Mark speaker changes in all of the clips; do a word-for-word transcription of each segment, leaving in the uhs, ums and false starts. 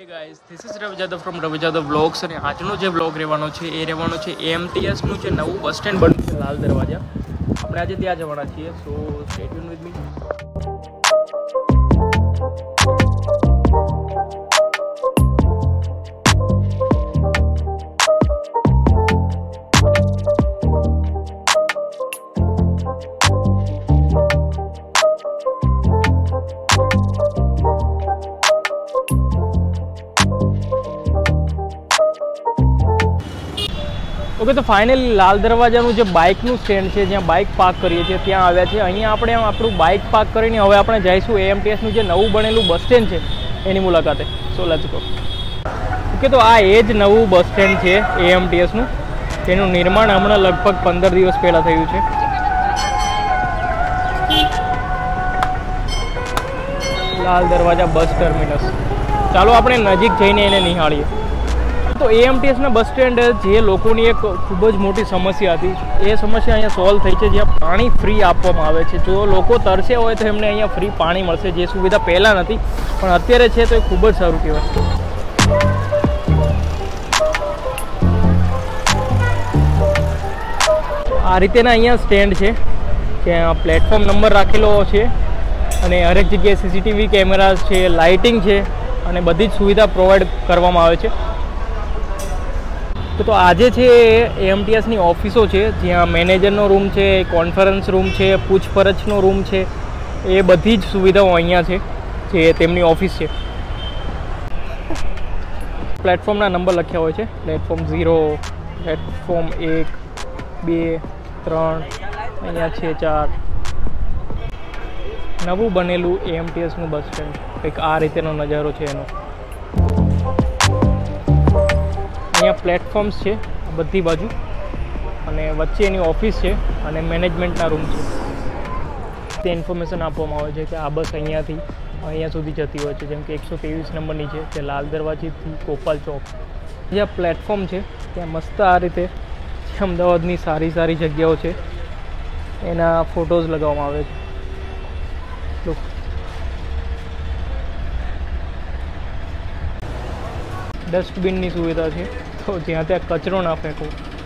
Speaker 1: Hey guys, this is Ravijada from Ravijada Vlogs અને આજનો જે વ્લોગ રહેવાનો છે એ રહેવાનો છે A M T S નું જે નવું બસ સ્ટેન્ડ બન્યું છે લાલ દરવાજા. આપણે આજે ત્યાં જવાના છીએ, so stay tuned with me. Okay तो फाइनली लाल दरवाजाનું જે બાઇકનું સ્ટેન્ડ છે જ્યાં બાઇક પાર્ક કરીએ છીએ ત્યાં આવ્યા છે. અહીંયા આપણે આપણું બાઇક પાર્ક કરીને હવે આપણે જઈશું A M T S નું જે નવું બનેલું બસ સ્ટેન્ડ છે એની મુલાકાતે. So let's go. ઓકે તો આ એ જ નવું બસ સ્ટેન્ડ છે A M T S નું. તેનું નિર્માણ હમણાં લગભગ પંદર દિવસ પહેલાં થયું છે. લાલ દરવાજા બસ ટર્મિનસ. ચાલો આપણે નજીક જઈને એને નિહાળીએ. तो A M T S ના બસ સ્ટેન્ડ જે લોકોની એક ખૂબ જ મોટી સમસ્યા હતી એ સમસ્યા અહીંયા સોલ્વ થઈ છે, જ્યાં પાણી ફ્રી આપવામાં આવે છે. જો લોકો તરસ્યા હોય તો એમને અહીંયા ફ્રી પાણી મળશે, જે સુવિધા પહેલાં નથી પણ અત્યારે છે, તો એ ખૂબ જ સારું કહેવાય. આ રીતેના અહીંયા સ્ટેન્ડ છે, ત્યાં પ્લેટફોર્મ નંબર રાખેલો છે અને હરેક જગ્યાએ સીસીટીવી કેમેરા છે, લાઇટિંગ છે અને બધી જ સુવિધા પ્રોવાઈડ કરવામાં આવે છે. તો આજે છે A M T S ની ઓફિસો છે, જ્યાં મેનેજરનો રૂમ છે, કોન્ફરન્સ રૂમ છે, પૂછપરછનો રૂમ છે, એ બધી જ સુવિધાઓ અહીંયા છે જે તેમની ઓફિસ છે. પ્લેટફોર્મના નંબર લખ્યા હોય છે, પ્લેટફોર્મ ઝીરો, પ્લેટફોર્મ એક, બે, ત્રણ, અહીંયા છે ચાર. નવું બનેલું A M T S નું બસ સ્ટેન્ડ કંઈક આ રીતેનો નજારો છે એનો. અહીંયા પ્લેટફોર્મ્સ છે બધી બાજુ અને વચ્ચે એની ઓફિસ છે અને મેનેજમેન્ટના રૂમ છે. તે ઇન્ફોર્મેશન આપવામાં આવે છે કે આ બસ અહીંયાથી અહીંયા સુધી જતી હોય છે, જેમ કે એકસો ત્રેવીસ નંબરની છે જે લાલ દરવાજાથી ગોપાલ ચોક. જ્યાં પ્લેટફોર્મ છે ત્યાં મસ્ત આ રીતે અમદાવાદની સારી સારી જગ્યાઓ છે એના ફોટોઝ લગાવવામાં આવે છે. ડસ્ટબિનની સુવિધા છે, તો જ્યાં ત્યાં કચરો ના ફેંકો.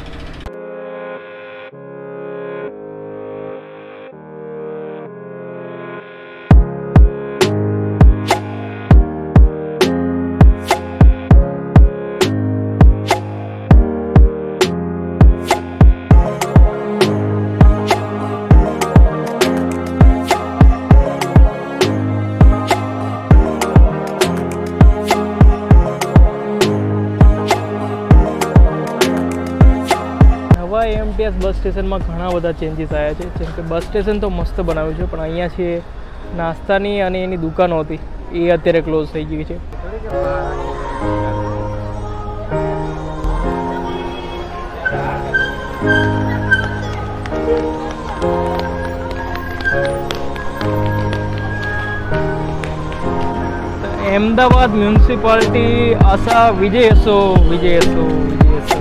Speaker 1: A M T S બસ સ્ટેશનમાં ઘણા બધા ચેન્જીસ આવ્યા છે. જેમ કે બસ સ્ટેશન તો મસ્ત બનાવ્યું છે, પણ અહીંયા છે નાસ્તાની અને એની દુકાનો હતી એ અત્યારે ક્લોઝ થઈ ગઈ છે. અમદાવાદ મ્યુનિસિપાલિટી આશા વિજયસો વિજયસો વિજયસો.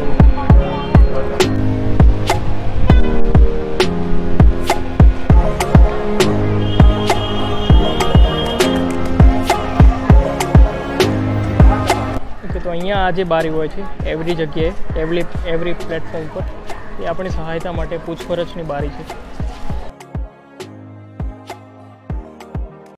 Speaker 1: તો અહીંયા આ જે બારી હોય છે એવરી જગ્યાએ એવરી એવરી પ્લેટફોર્મ પર એ આપણી સહાયતા માટે પૂછપરછની બારી છે.